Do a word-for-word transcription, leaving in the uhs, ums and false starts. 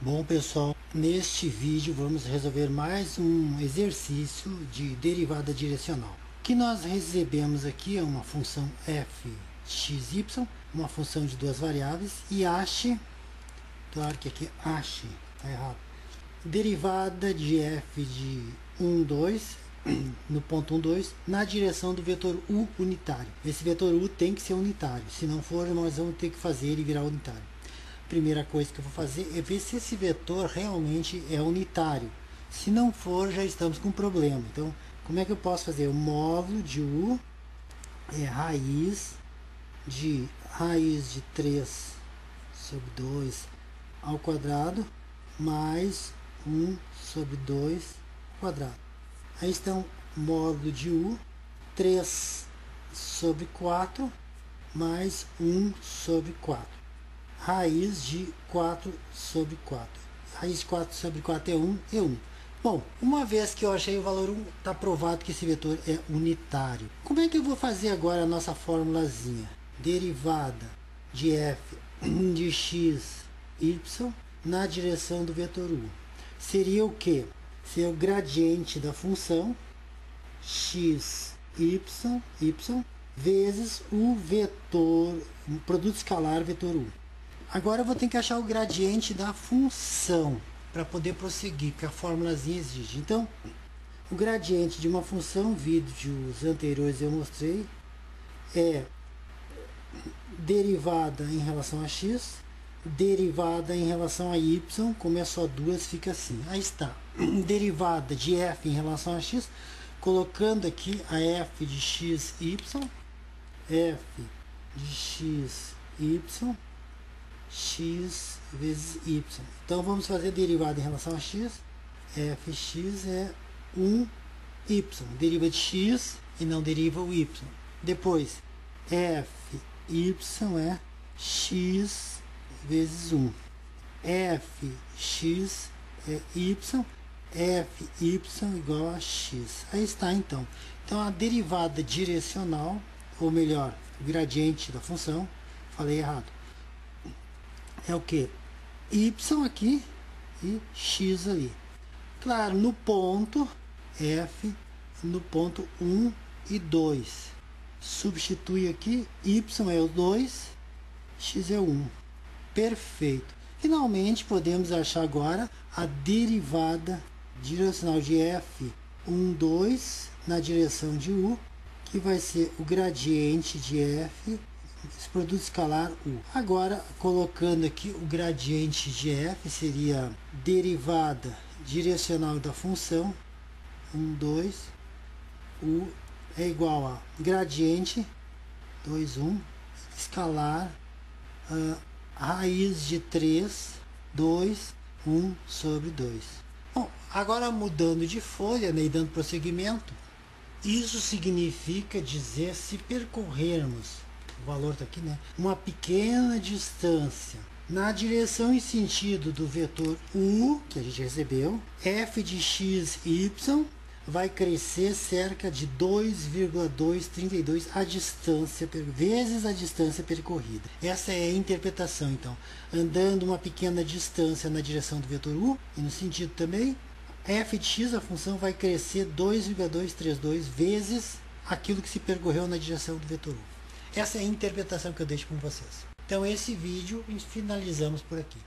Bom pessoal, neste vídeo vamos resolver mais um exercício de derivada direcional. O que nós recebemos aqui é uma função f de xy, uma função de duas variáveis, e ache, claro que aqui ache, está errado, derivada de f de um, dois, no ponto um, dois, na direção do vetor u unitário. Esse vetor u tem que ser unitário, se não for nós vamos ter que fazer ele virar unitário. Primeira coisa que eu vou fazer é ver se esse vetor realmente é unitário. Se não for, já estamos com um problema. Então, como é que eu posso fazer? O módulo de u é raiz de raiz de três sobre dois ao quadrado mais um sobre dois ao quadrado. Aí estão módulo de u, três sobre quatro mais um sobre quatro. Raiz de quatro sobre quatro. Raiz de quatro sobre quatro é um, é um. Bom, uma vez que eu achei o valor um, está provado que esse vetor é unitário. Como é que eu vou fazer agora a nossa formulazinha? Derivada de f de x, y na direção do vetor u. Seria o que? Seria o gradiente da função x, y, y vezes o vetor, o produto escalar vetor u. Agora eu vou ter que achar o gradiente da função para poder prosseguir, porque a formulazinha exige. Então, o gradiente de uma função, vídeos anteriores eu mostrei, é derivada em relação a x, derivada em relação a y, como é só duas, fica assim. Aí está, derivada de f em relação a x, colocando aqui a f de x, y, f de x, y, x vezes y. Então vamos fazer a derivada em relação a x. Fx é um y, deriva de x e não deriva o y. Depois fy é x vezes um. Fx é y, fy igual a x. Aí está então. Então a derivada direcional, ou melhor, o gradiente da função, falei errado, é o que? Y aqui e x ali. Claro, no ponto f, no ponto um e dois. Substitui aqui, y é o dois, x é o um. Perfeito. Finalmente podemos achar agora a derivada direcional de f um, dois na direção de u, que vai ser o gradiente de f, esse produto escalar u. Agora, colocando aqui o gradiente de f, seria derivada direcional da função um, dois, u é igual a gradiente dois, um, escalar uh, raiz de três, dois, um sobre dois. Bom, agora mudando de folha, né, e dando prosseguimento, isso significa dizer, se percorrermos, o valor está aqui, né, uma pequena distância na direção e sentido do vetor u, que a gente recebeu, f de x, y vai crescer cerca de dois vírgula duzentos e trinta e dois a distância, vezes a distância percorrida. Essa é a interpretação, então. Andando uma pequena distância na direção do vetor u, e no sentido também, f de x, a função, vai crescer dois vírgula duzentos e trinta e dois vezes aquilo que se percorreu na direção do vetor u. Essa é a interpretação que eu deixo com vocês. Então esse vídeo finalizamos por aqui.